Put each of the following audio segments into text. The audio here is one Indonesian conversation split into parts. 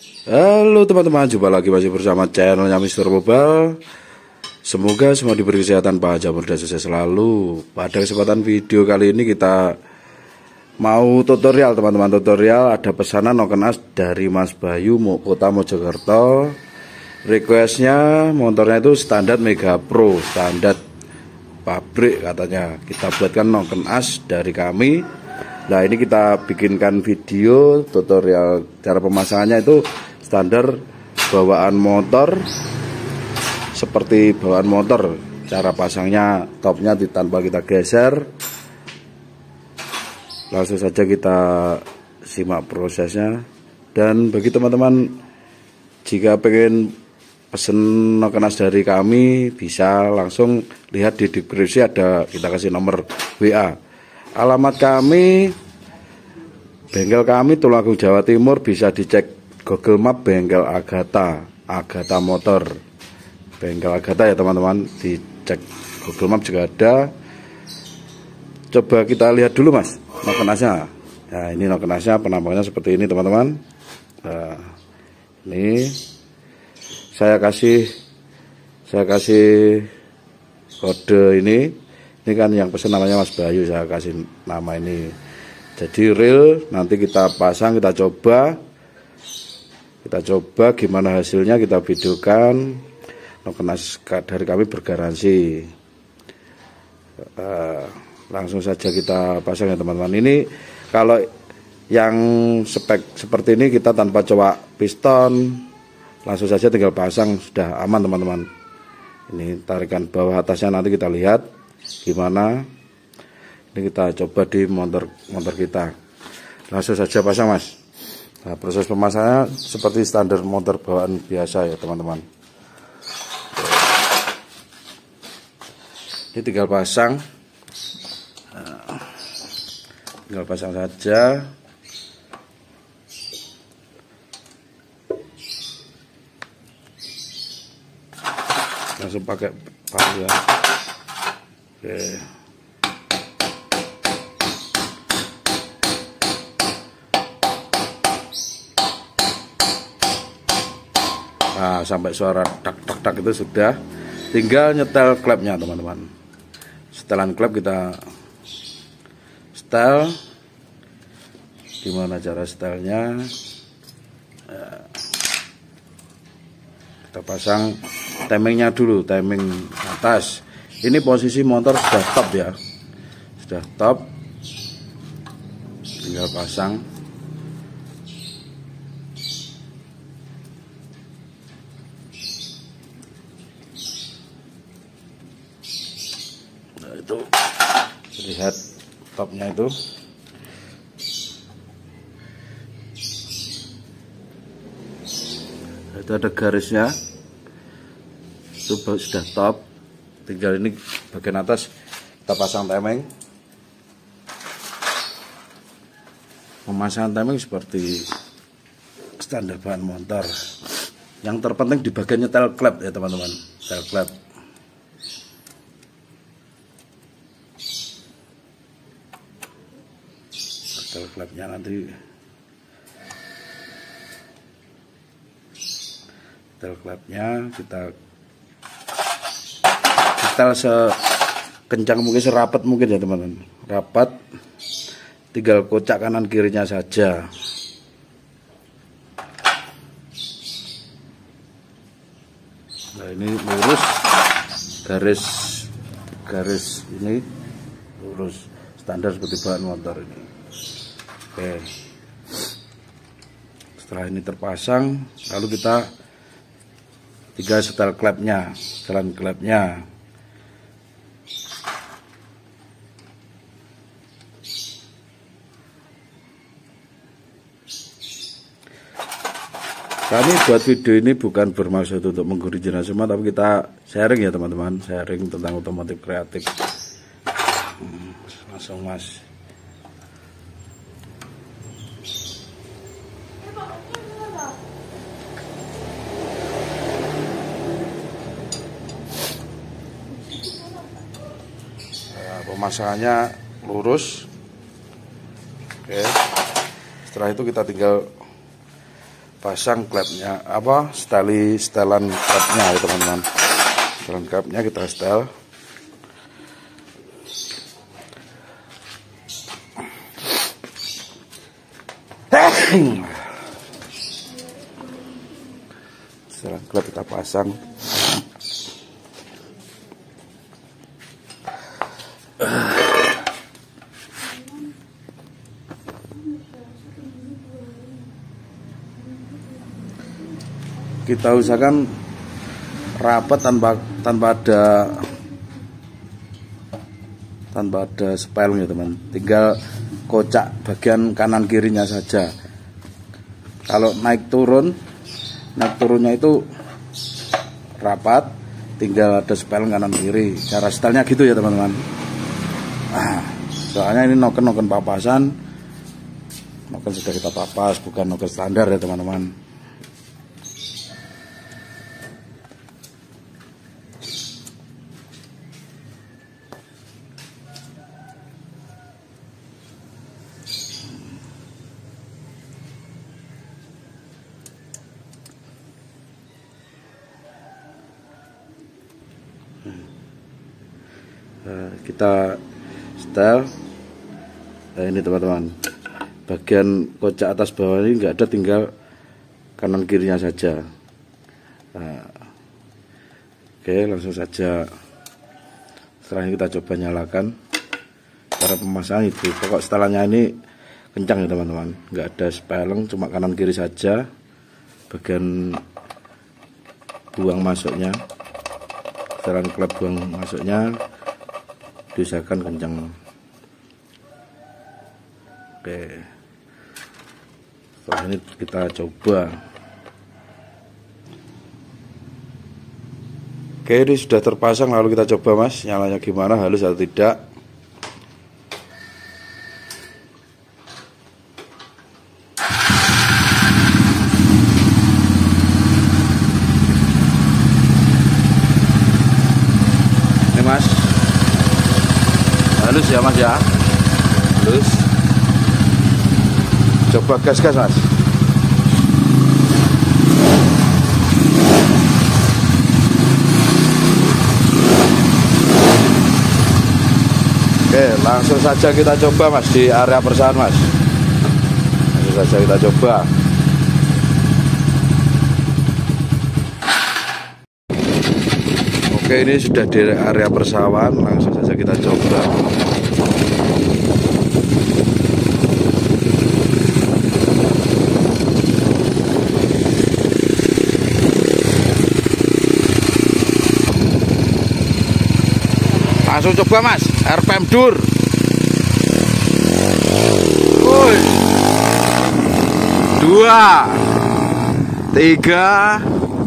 Halo teman-teman, jumpa lagi masih bersama channelnya Mr. Mobile. Semoga semua diberi kesehatan, bahagia, dan sukses selalu. Pada kesempatan video kali ini kita mau tutorial teman-teman. Tutorial ada pesanan noken as dari Mas Bayu Kota Mojokerto. Requestnya motornya itu standar Mega Pro, standar pabrik katanya. Kita buatkan noken as dari kami. Nah ini kita bikinkan video tutorial cara pemasangannya itu standar bawaan motor, seperti bawaan motor. Cara pasangnya topnya tanpa kita geser. Langsung saja kita simak prosesnya. Dan bagi teman-teman jika pengen pesen noken as dari kami, bisa langsung lihat di deskripsi, ada kita kasih nomor WA. Alamat kami, bengkel kami Tulungagung Jawa Timur, bisa dicek Google Map bengkel Agatha Motor. Bengkel Agatha ya teman-teman, dicek Google Map juga ada. Coba kita lihat dulu Mas noken asnya. Nah ini noken asnya, penampakannya seperti ini teman-teman. Nah, ini saya kasih kode ini. Ini kan yang pesan namanya Mas Bayu, saya kasih nama ini. Jadi real, nanti kita pasang, kita coba gimana hasilnya, kita videokan. Noken as dari kami bergaransi. Langsung saja kita pasang ya teman-teman. Ini kalau yang spek seperti ini kita tanpa cowok piston, langsung saja tinggal pasang, sudah aman teman-teman. Ini tarikan bawah atasnya nanti kita lihat gimana. Ini kita coba di motor kita. Langsung saja pasang Mas. Nah, proses pemasangannya seperti standar motor bawaan biasa ya teman-teman. Ini tinggal pasang. Tinggal pasang saja. Langsung pakai palu ya. Oke. Nah, sampai suara tak tak tak itu sudah. Tinggal nyetel klepnya teman-teman. Setelan klep kita setel. Gimana cara setelnya? Kita pasang timingnya dulu, timing atas. Ini posisi motor sudah top ya, sudah top. Tinggal pasang. Nah, itu lihat topnya itu. Itu ada garisnya. Itu sudah top. Tinggal ini bagian atas kita pasang timing. Pemasangan timing seperti standar bahan motor. Yang terpenting di bagian nyetel klep ya teman-teman, nyetel klep. Nyetel klepnya nanti. Nyetel klepnya kita setel sekencang mungkin, serapat mungkin ya teman-teman. Rapat, tinggal kocak kanan kirinya saja. Nah ini lurus, garis ini lurus, standar seperti bahan motor ini. Oke. Setelah ini terpasang, lalu kita tinggal setel klepnya, setelan klepnya. Kami buat video ini bukan bermaksud untuk menggurui jenazah semua, tapi kita sharing ya teman-teman, sharing tentang otomotif kreatif. Langsung Mas. Nah, pemasangannya lurus. Oke. Setelah itu kita tinggal pasang klepnya, setelan klepnya ya teman-teman. Setelan klepnya kita setel. Setelan klep kita pasang. Kita usahakan rapat tanpa ada spelling ya teman. Tinggal kocak bagian kanan kirinya saja. Kalau naik turunnya itu rapat, tinggal ada spelling kanan kiri. Cara setelnya gitu ya teman-teman. Soalnya ini noken papasan. Noken sudah kita papas, bukan noken standar ya teman-teman. Kita setel. Nah, ini teman-teman, bagian kocak atas bawah ini nggak ada, tinggal kanan kirinya saja. Nah, oke, langsung saja. Setelah ini kita coba nyalakan. Cara pemasangan itu, pokok setelannya ini kencang ya teman-teman, nggak ada speleng, cuma kanan kiri saja. Bagian buang masuknya, setelan klep buang masuknya diusahakan kencang. Oke, setelah ini kita coba. Oke, ini sudah terpasang, lalu kita coba mas, nyalanya gimana, halus atau tidak. Ini mas, halus ya mas ya, halus. Coba gas mas. Oke, langsung saja kita coba mas di area persawahan mas. Langsung saja kita coba. Oke, ini sudah di area persawahan, langsung saja kita coba. Langsung coba mas, RPM dur. Woi, 2, 3,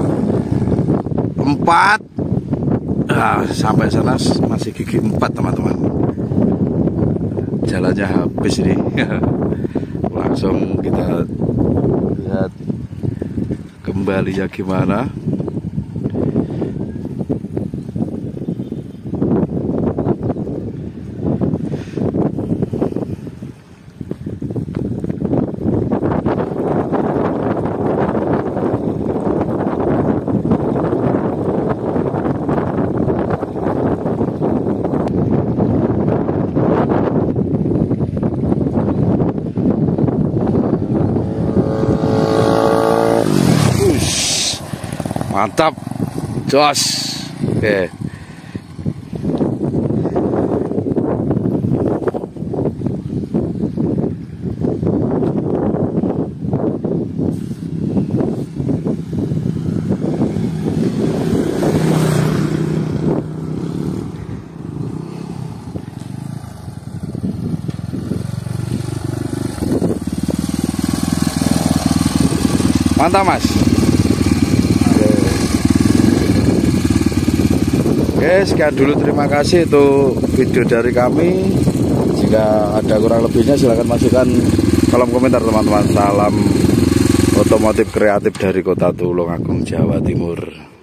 4. Sampai sana masih gigi 4 teman-teman. Jalannya habis ini. Langsung kita lihat kembalinya gimana. Mantap, jos. Oke. Mantap mas. Oke, sekian dulu, terima kasih untuk video dari kami. Jika ada kurang lebihnya silahkan masukkan kolom komentar teman-teman. Salam otomotif kreatif dari Kota Tulungagung, Jawa Timur.